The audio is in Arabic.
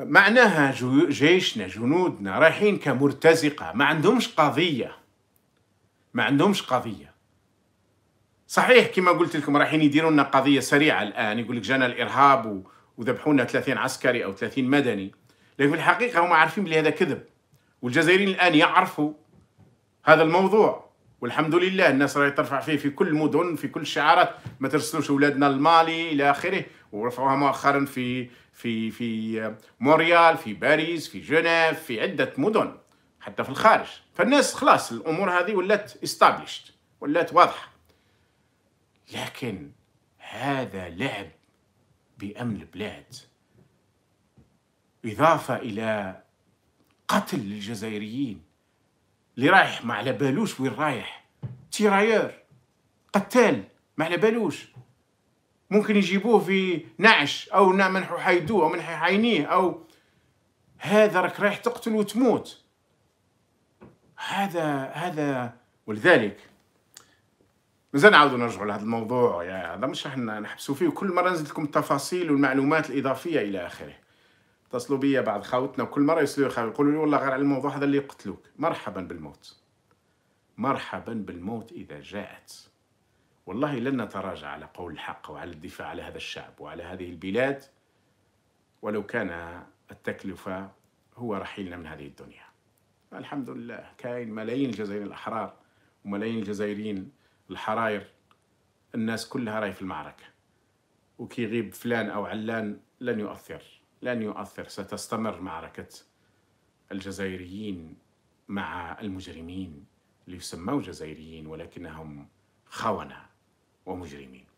معناها جيشنا جنودنا رايحين كمرتزقة، ما عندهمش قضية، ما عندهمش قضية. صحيح كما قلت لكم رايحين يديروا لنا قضية سريعة الآن، يقول لك جانا الإرهاب وذبحونا 30 عسكري أو 30 مدني، لكن في الحقيقة هم عارفين بلي هذا كذب، والجزائريين الآن يعرفوا هذا الموضوع، والحمد لله الناس راهي ترفع فيه في كل المدن، في كل الشعارات، ما ترسلوش اولادنا لمالي الى اخره، ورفعوها مؤخرا في مونريال، في باريس، في جنيف، في عده مدن حتى في الخارج. فالناس خلاص الامور هذه ولات established، ولات واضحه. لكن هذا لعب بامن البلاد، اضافه الى قتل الجزائريين. اللي رايح ما على بالوش وين رايح، تيرايور قتال ما على بالوش، ممكن يجيبوه في نعش او منحو حيدوه او منحو حينيه، او هذا راك رايح تقتل وتموت. هذا ولذلك مازال نعاودوا نرجعوا لهذا الموضوع، يا هذا مش راح نحبسوا فيه، وكل مره نزيد لكم التفاصيل والمعلومات الاضافيه الى اخره. اتصلوا بيا بعض خاوتنا وكل مره يقولوا لي والله غير على الموضوع هذا اللي يقتلوك. مرحبا بالموت، مرحبا بالموت إذا جاءت. والله لن نتراجع على قول الحق وعلى الدفاع على هذا الشعب وعلى هذه البلاد، ولو كان التكلفة هو رحيلنا من هذه الدنيا. الحمد لله كاين ملايين الجزائريين الأحرار وملايين الجزائريين الحراير، الناس كلها راهي في المعركة، وكي يغيب فلان أو علان لن يؤثر. ستستمر معركة الجزائريين مع المجرمين اللي يسموا جزائريين ولكنهم خونة ومجرمين.